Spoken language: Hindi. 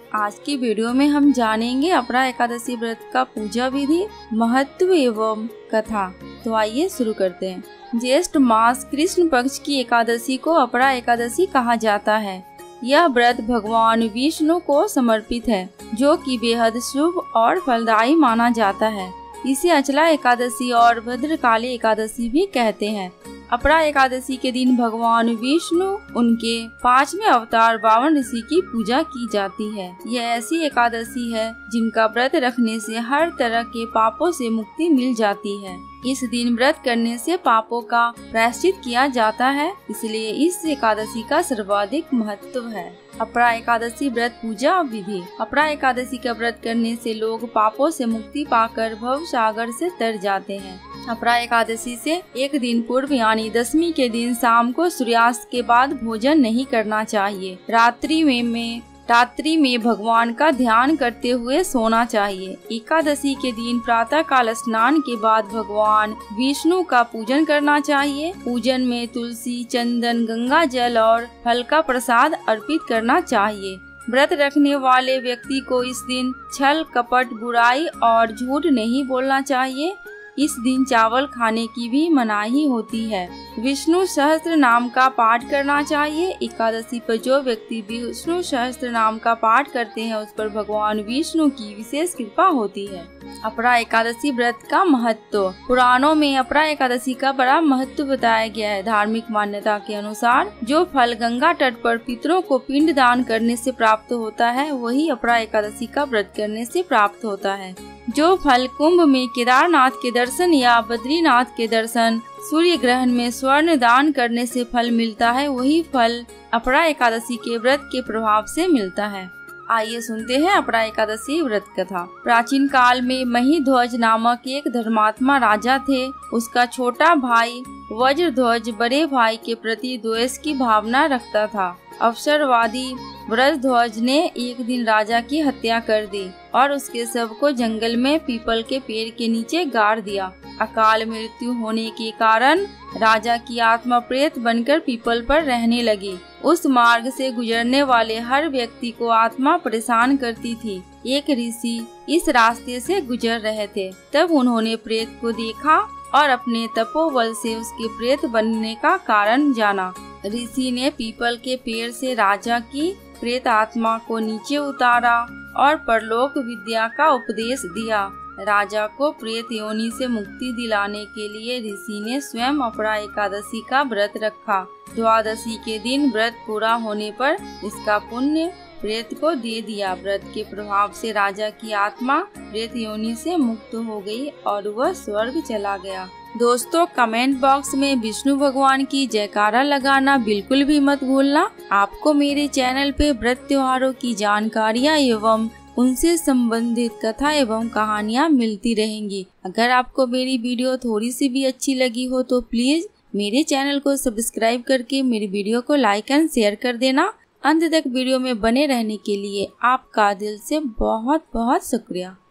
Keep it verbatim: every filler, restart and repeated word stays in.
आज की वीडियो में हम जानेंगे अपरा एकादशी व्रत का पूजा विधि, महत्व एवं कथा। तो आइए शुरू करते हैं। ज्येष्ठ मास कृष्ण पक्ष की एकादशी को अपरा एकादशी कहा जाता है। यह व्रत भगवान विष्णु को समर्पित है, जो कि बेहद शुभ और फलदायी माना जाता है। इसे अचला एकादशी और भद्रकाली एकादशी भी कहते हैं। अपरा एकादशी के दिन भगवान विष्णु, उनके पांचवें अवतार वामन ऋषि की पूजा की जाती है। यह ऐसी एकादशी है जिनका व्रत रखने से हर तरह के पापों से मुक्ति मिल जाती है। इस दिन व्रत करने से पापों का प्रायश्चित किया जाता है, इसलिए इस एकादशी का सर्वाधिक महत्व है। अपरा एकादशी व्रत पूजा विधि। अपरा एकादशी का व्रत करने से लोग पापों से मुक्ति पाकर भव सागर से तर जाते हैं। अपरा एकादशी से एक दिन पूर्व यानी दसवीं के दिन शाम को सूर्यास्त के बाद भोजन नहीं करना चाहिए। रात्रि में, में रात्रि में भगवान का ध्यान करते हुए सोना चाहिए। एकादशी के दिन प्रातः काल स्नान के बाद भगवान विष्णु का पूजन करना चाहिए। पूजन में तुलसी, चंदन, गंगा जल और फल का प्रसाद अर्पित करना चाहिए। व्रत रखने वाले व्यक्ति को इस दिन छल, कपट, बुराई और झूठ नहीं बोलना चाहिए। इस दिन चावल खाने की भी मनाही होती है। विष्णु सहस्त्र नाम का पाठ करना चाहिए। एकादशी पर जो व्यक्ति विष्णु सहस्त्र नाम का पाठ करते हैं, उस पर भगवान विष्णु की विशेष कृपा होती है। अपरा एकादशी व्रत का महत्व। पुराणों में अपरा एकादशी का बड़ा महत्व बताया गया है। धार्मिक मान्यता के अनुसार जो फल गंगा तट पर पितरों को पिंड दान करने से प्राप्त होता है, वही अपरा एकादशी का व्रत करने से प्राप्त होता है। जो फल कुंभ में केदारनाथ के दर्शन या बद्रीनाथ के दर्शन, सूर्य ग्रहण में स्वर्ण दान करने से फल मिलता है, वही फल अपरा एकादशी के व्रत के प्रभाव से मिलता है। आइए सुनते हैं अपरा एकादशी व्रत कथा। प्राचीन काल में महिध्वज नामक एक धर्मात्मा राजा थे। उसका छोटा भाई वज्रध्वज बड़े भाई के प्रति द्वेष की भावना रखता था। अवसरवादी वज्रध्वज ने एक दिन राजा की हत्या कर दी और उसके शव को जंगल में पीपल के पेड़ के नीचे गाड़ दिया। अकाल मृत्यु होने के कारण राजा की आत्मा प्रेत बनकर पीपल पर रहने लगी। उस मार्ग से गुजरने वाले हर व्यक्ति को आत्मा परेशान करती थी। एक ऋषि इस रास्ते से गुजर रहे थे। तब उन्होंने प्रेत को देखा और अपने तपोबल से उसके प्रेत बनने का कारण जाना। ऋषि ने पीपल के पेड़ से राजा की प्रेत आत्मा को नीचे उतारा और परलोक विद्या का उपदेश दिया। राजा को प्रेत योनि से मुक्ति दिलाने के लिए ऋषि ने स्वयं अपरा एकादशी का व्रत रखा। द्वादशी के दिन व्रत पूरा होने पर इसका पुण्य प्रेत को दे दिया। व्रत के प्रभाव से राजा की आत्मा प्रेत योनि से मुक्त हो गई और वह स्वर्ग चला गया। दोस्तों, कमेंट बॉक्स में विष्णु भगवान की जयकारा लगाना बिल्कुल भी मत भूलना। आपको मेरे चैनल पे व्रत त्योहारों की जानकारियाँ एवं उनसे संबंधित कथा एवं कहानियाँ मिलती रहेंगी। अगर आपको मेरी वीडियो थोड़ी सी भी अच्छी लगी हो तो प्लीज मेरे चैनल को सब्सक्राइब करके मेरी वीडियो को लाइक एंड शेयर कर देना। अंत तक वीडियो में बने रहने के लिए आपका दिल से बहुत बहुत शुक्रिया।